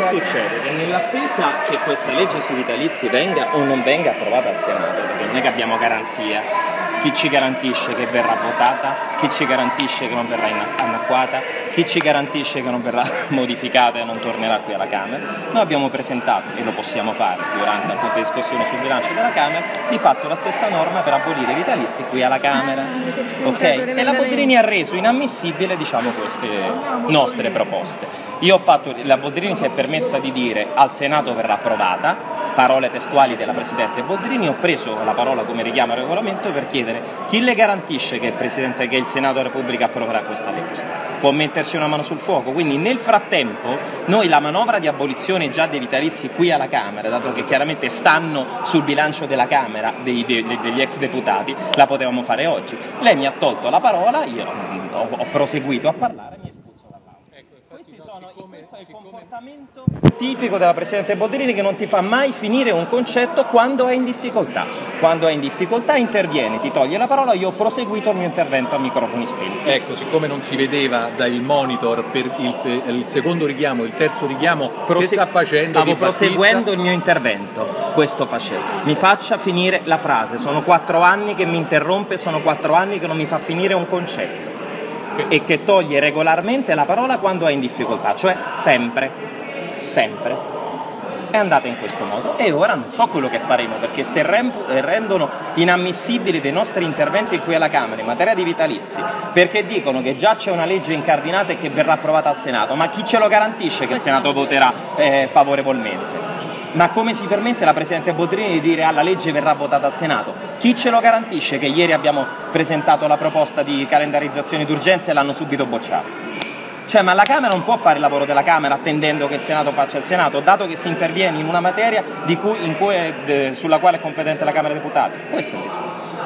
succede? Che nell'attesa che questa legge sui vitalizi venga o non venga approvata al Senato, perché non è che abbiamo garanzia, chi ci garantisce che verrà votata, chi ci garantisce che non verrà annacquata, chi ci garantisce che non verrà modificata e non tornerà qui alla Camera. Noi abbiamo presentato, e lo possiamo fare durante appunto la discussione sul bilancio della Camera, di fatto la stessa norma per abolire i vitalizi qui alla Camera. Ok? E la Boldrini ha reso inammissibile, diciamo, queste nostre proposte. La Boldrini si è permessa di dire al Senato verrà approvata, parole testuali della Presidente Boldrini. Ho preso la parola come richiamo al regolamento per chiedere chi le garantisce che il Senato della Repubblica approverà questa legge. Può metterci una mano sul fuoco? Quindi nel frattempo noi la manovra di abolizione già dei vitalizi qui alla Camera, dato che chiaramente stanno sul bilancio della Camera degli ex deputati, la potevamo fare oggi. Lei mi ha tolto la parola, io ho proseguito a parlare. Questo è il comportamento tipico della Presidente Boldrini, che non ti fa mai finire un concetto quando è in difficoltà. Quando è in difficoltà interviene, ti toglie la parola. Io ho proseguito il mio intervento a microfoni spenti. Ecco, siccome non si vedeva dal monitor per il secondo richiamo, il terzo richiamo, che sta facendo? Stavo proseguendo il mio intervento, questo facevo. Mi faccia finire la frase, sono 4 anni che mi interrompe, sono 4 anni che non mi fa finire un concetto e che toglie regolarmente la parola quando è in difficoltà, cioè sempre. È andata in questo modo e ora non so quello che faremo, perché se rendono inammissibili dei nostri interventi qui alla Camera in materia di vitalizi, perché dicono che già c'è una legge incardinata e che verrà approvata al Senato, ma chi ce lo garantisce che il Senato voterà favorevolmente? Ma come si permette la Presidente Boldrini di dire la legge verrà votata al Senato? Chi ce lo garantisce che ieri abbiamo presentato la proposta di calendarizzazione d'urgenza e l'hanno subito bocciata? Cioè, ma la Camera non può fare il lavoro della Camera attendendo che il Senato faccia il Senato, dato che si interviene in una materia sulla quale è competente la Camera dei Deputati. Questo è il discorso.